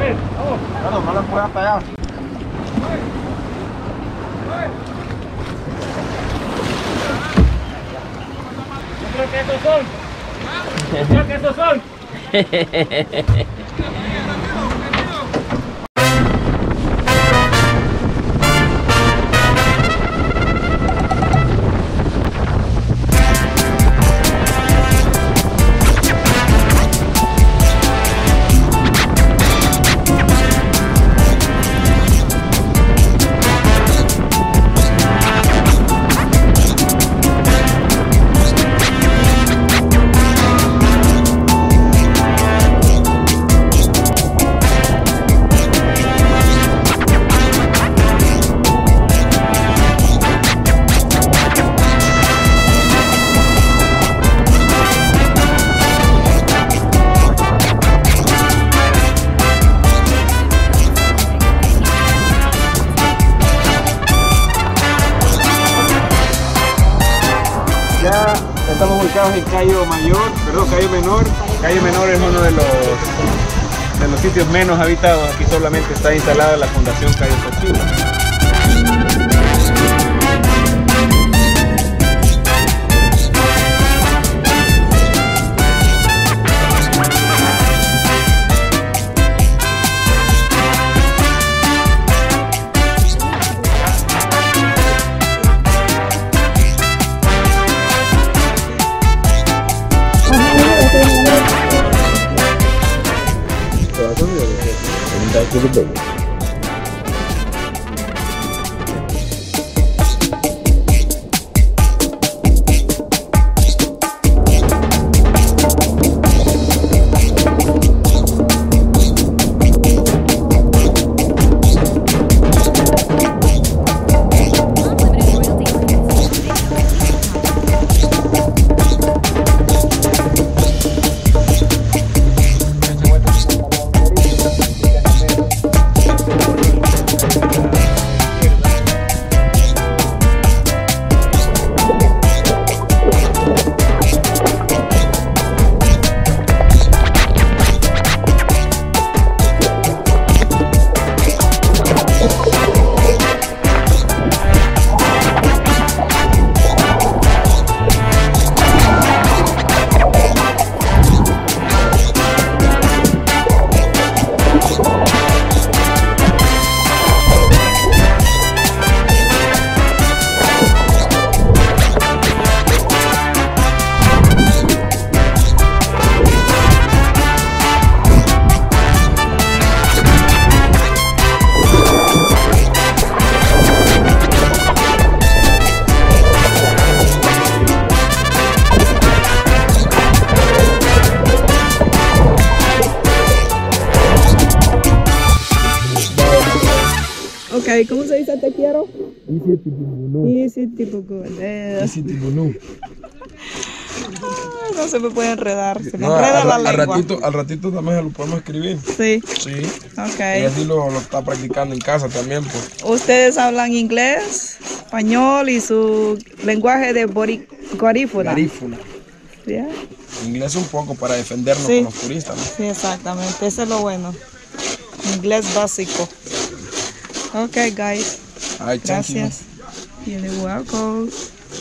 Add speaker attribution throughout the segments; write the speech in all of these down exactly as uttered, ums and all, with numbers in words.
Speaker 1: Dale, vamos.
Speaker 2: Claro, no le puedas pegar.
Speaker 1: Yo creo que estos son. Yo creo que estos son.
Speaker 2: Ya estamos ubicados en Cayo Mayor, perdón, Cayo Menor. Cayo Menor es uno de los, de los sitios menos habitados. Aquí solamente está instalada la Fundación Cayo Castillo. To the boat.
Speaker 3: Ok, ¿cómo se dice te quiero?
Speaker 2: Easy tipo no.
Speaker 3: Easy tipo good.
Speaker 2: Easy tipo no.
Speaker 3: No se me puede enredar, se me
Speaker 4: No,
Speaker 3: enreda
Speaker 4: al,
Speaker 3: la
Speaker 4: al
Speaker 3: lengua.
Speaker 4: ratito, al ratito también se lo podemos escribir.
Speaker 3: Sí,
Speaker 4: Sí.
Speaker 3: ok.
Speaker 4: Y así lo, lo está practicando en casa también, pues.
Speaker 3: Ustedes hablan inglés, español y su lenguaje de bori- garífuna.
Speaker 4: Garífuna.
Speaker 3: Yeah.
Speaker 4: Inglés un poco para defendernos
Speaker 3: Sí.
Speaker 4: con los turistas, ¿no?
Speaker 3: Sí, exactamente, eso es lo bueno. Inglés básico. Ok, guys.
Speaker 4: Ay, thank you.
Speaker 3: Gracias. You're welcome.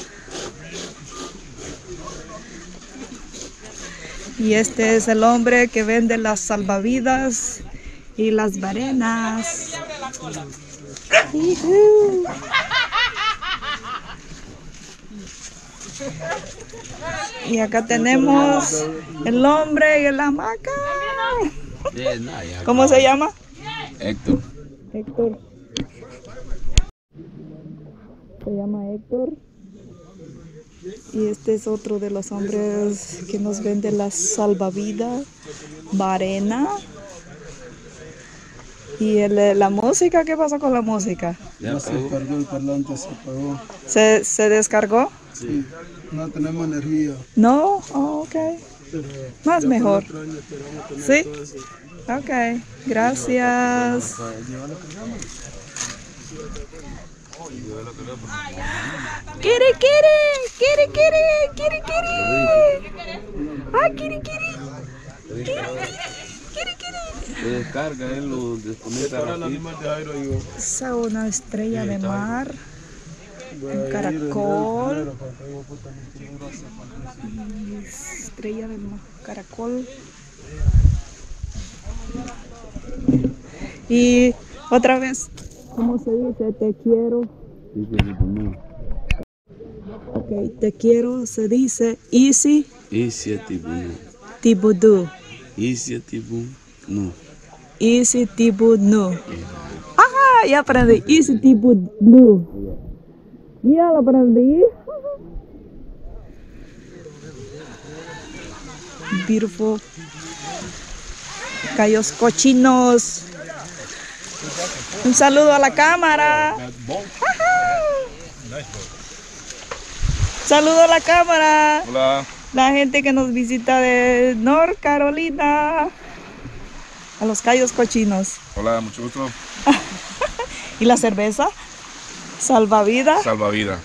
Speaker 3: Y este es el hombre que vende las salvavidas y las barenas. Yujú. Y acá tenemos el hombre y el hamaca. ¿Cómo se llama?
Speaker 4: Héctor.
Speaker 3: Héctor. Se llama Héctor. Y este es otro de los hombres que nos vende las salvavidas, barena. Y el, la música, ¿qué pasó con la música?
Speaker 5: Ya se descargó el parlante, se apagó.
Speaker 3: ¿Se, se descargó?
Speaker 5: Sí, no tenemos energía.
Speaker 3: No, oh, ok. Más mejor.
Speaker 5: Otro año esperamos tener
Speaker 3: Sí.
Speaker 5: todo eso.
Speaker 3: Ok, gracias. Kiri, kiri, kiri, kiri, kiri, kiri. Ah, kiri, kiri. Kiri, kiri, kiri, kiri.
Speaker 4: Se descarga, él lo desconecta rápido.
Speaker 3: Esa es una estrella de mar. Un caracol. Estrella de mar, caracol. Y otra vez, ¿cómo se dice? Te quiero. Ok, te quiero se dice easy.
Speaker 4: Easy tipo no.
Speaker 3: Tibudu.
Speaker 4: Easy tipo no.
Speaker 3: Easy tibudu. Ajá, ya aprendí. Easy tibudu. Ya lo aprendí. Beautiful. Cayos cochinos. Un saludo a la cámara. Saludo a la cámara.
Speaker 2: Hola.
Speaker 3: La gente que nos visita de North Carolina. A los Cayos Cochinos.
Speaker 2: Hola, mucho gusto.
Speaker 3: ¿Y la cerveza? Salvavidas.
Speaker 2: Salvavidas.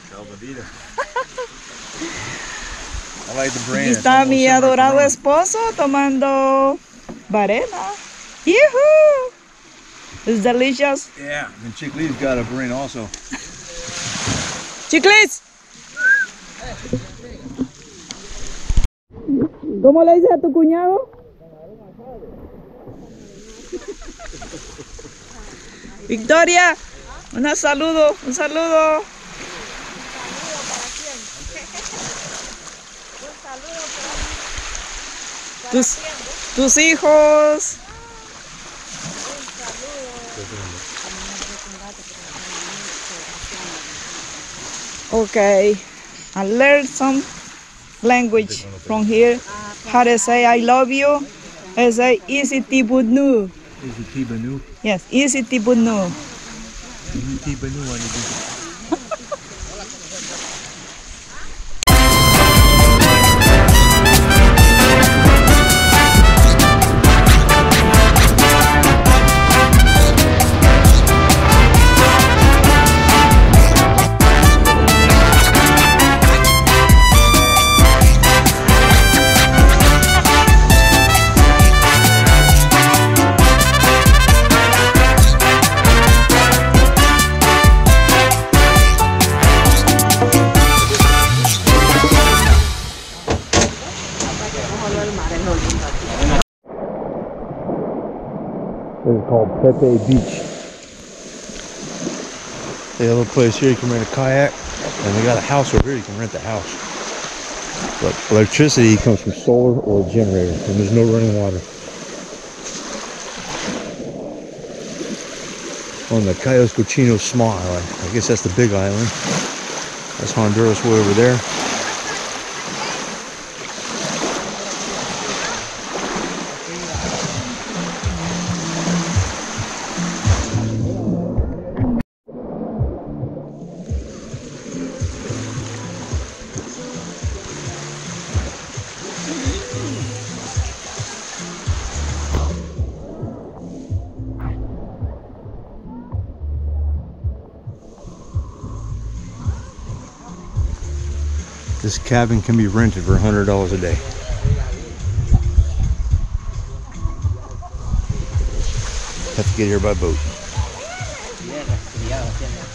Speaker 3: Aquí está mi adorado esposo tomando varena. ¡Yuhu! It's delicious.
Speaker 6: Yeah, and Chiclee's got a brain also.
Speaker 3: ¡Chicles! ¿Cómo le dices a tu cuñado? Victoria, un saludo, un saludo. Tus, tus hijos. Okay, I learned some language from here. How to say I love you? I say easy tibunu.
Speaker 6: Easy Tibanu.
Speaker 3: Yes, easy tibunu.
Speaker 6: Easy Tibanu on you. This is called Pepe Beach. They have a place here you can rent a kayak, and they got a house over here you can rent the house. But electricity comes from solar or a generator, and there's no running water. On the Cayos Cochinos small island, I guess that's the big island. That's Honduras way over there. This cabin can be rented for one hundred dollars a day. Have to get here by boat.